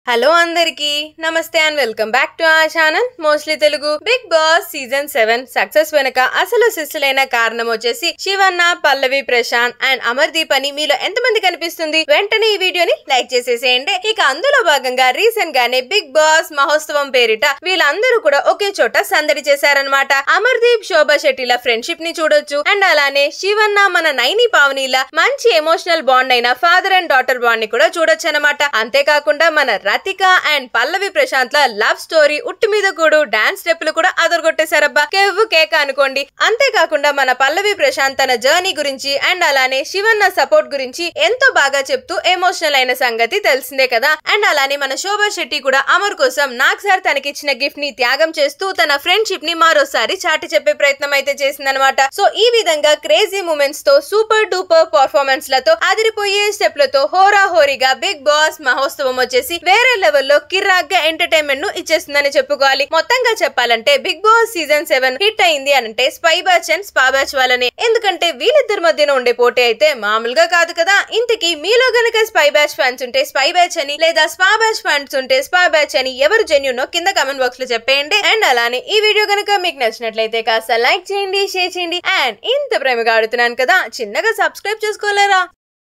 Hello అందరికి నమస్తే and welcome back to our channel mostly Telugu. Bigg Boss season 7 success వెనక అసలు సిస్సులైన కారణం వచ్చేసి శివన్న, పల్లవి, ప్రశాంత్ అండ్ అమర్దీప్ అని మీలో ఎంతమంది కనిపిస్తుంది? వెంటనే ఈ వీడియోని లైక్ చేసేసేయండి. ఇక అందులో భాగంగా రీసెంట్ గానే బిగ్ బాస్ మహోత్సవం పేరిట వీళ్ళందరూ కూడా ఒకే చోట సందడి చేశారనమాట. అమర్దీప్, శోభా శెట్టిల ఫ్రెండ్షిప్ ని చూడొచ్చు అండ్ అలానే శివన్న మన నైని పావనిల మంచి ఎమోషనల్ బాండ్ అయిన ఫాదర్ అండ్ డాటర్ బాండ్ ని కూడా చూడొచ్చు అనమాట. అంతేకాకుండా మన రతిక అండ్ పల్లవి, ప్రశాంత్ ల లవ్ స్టోరీ, ఉట్టి మీద కూడు డాన్స్ స్టెప్పులు కూడా అదరగొట్టేశారబ్బా. కెవ్వు కేక అనుకోండి. అంతేకాకుండా మన పల్లవి, ప్రశాంత్ తన జర్నీ గురించి అండ్ అలానే శివన్న సపోర్ట్ గురించి ఎంతో బాగా చెప్తూ ఎమోషనల్ అయిన సంగతి తెలిసిందే కదా. అండ్ అలానే మన శోభా శెట్టి కూడా అమర్ కోసం నాగ్ సార్ తనకిచ్చిన గిఫ్ట్ ని త్యాగం చేస్తూ తన ఫ్రెండ్షిప్ ని మరోసారి చాటి చెప్పే ప్రయత్నం అయితే చేసిందనమాట. సో ఈ విధంగా క్రేజీ మూమెంట్స్ తో, సూపర్ డూపర్ పర్ఫార్మెన్స్ లతో, అదిరిపోయే స్టెప్లతో హోరా హోరీగా బిగ్ బాస్ మహోత్సవం వచ్చేసి వేరే లెవెల్లో కిర్రాక్గా ఎంటర్టైన్మెంట్ ను ఇచ్చేస్తుందని చెప్పుకోవాలి. మొత్తంగా చెప్పాలంటే బిగ్ బాస్ సీజన్ 7 హిట్ అయింది అంటే spy batch and spa batch వాళ్ళనే. ఎందుకంటే వీళ్ళిద్దరి మధ్యన ఉండే పోటీ అయితే మామూలుగా కాదు కదా. ఇంతకీ మీలో గనక స్పై బ్యాచ్ ఫ్యాన్స్ ఉంటే స్పై బ్యాచ్ అని, లేదా స్పా బ్యాచ్ ఫ్యాన్స్ ఉంటే స్పా బ్యాచ్ అని ఎవరు జెన్యూనో కింద కమెంట్ బాక్స్ లో చెప్పేయండి. అండ్ అలానే ఈ వీడియో గనక మీకు నచ్చినట్లయితే కాస్త లైక్ చేయండి, షేర్ చేయండి అండ్ ఇంత ప్రేమగా ఆడుతున్నాను కదా చిన్నగా సబ్స్క్రైబ్ చేసుకోలేరా?